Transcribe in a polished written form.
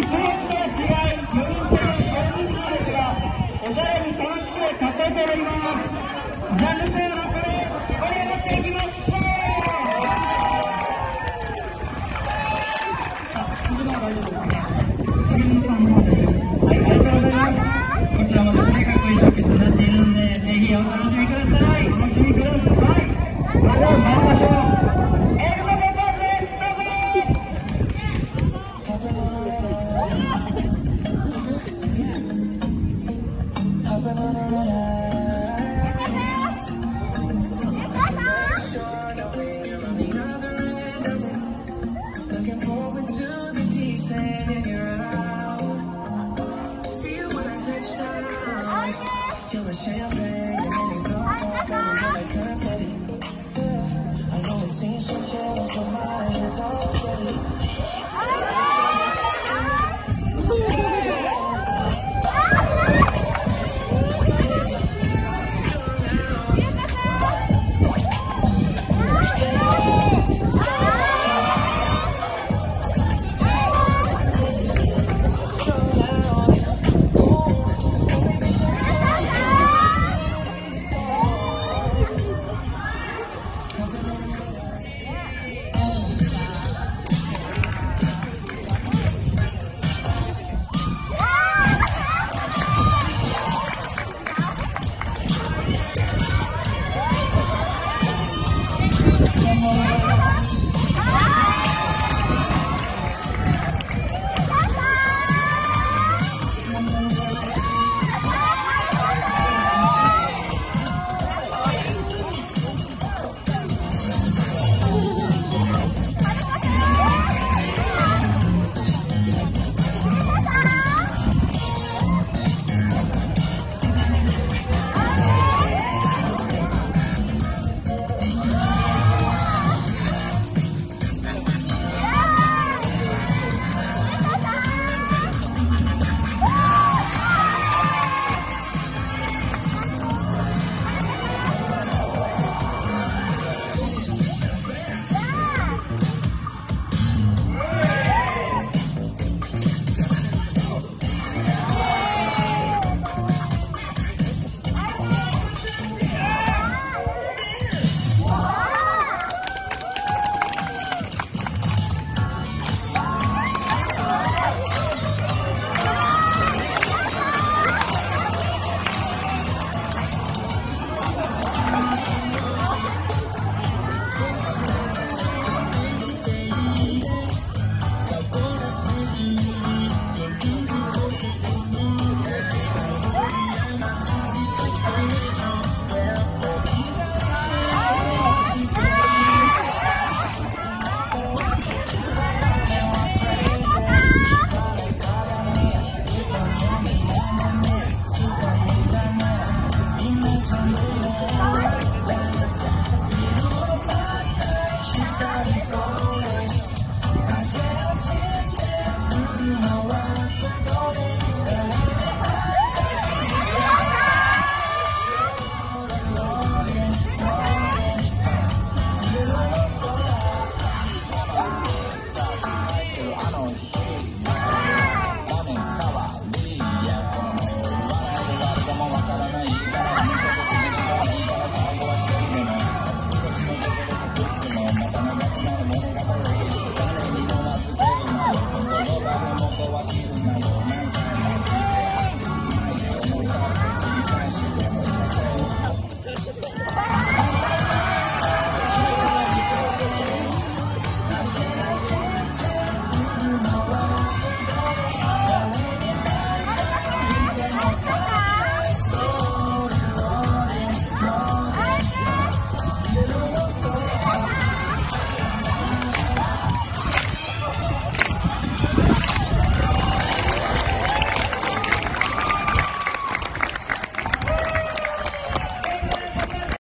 人とは違い、4人という少人数ですが、おしゃれに楽しく囲んでおります。ジャンルショーのプレー、盛り上がっていきましょう。次の大丈夫ですか。はい、ありがとうございます。こちらもですね、かっこいいショーケースになっているので、ぜひお楽しみください。お楽しみください。それでは参りましょう。 Looking forward to the descent in your eyes.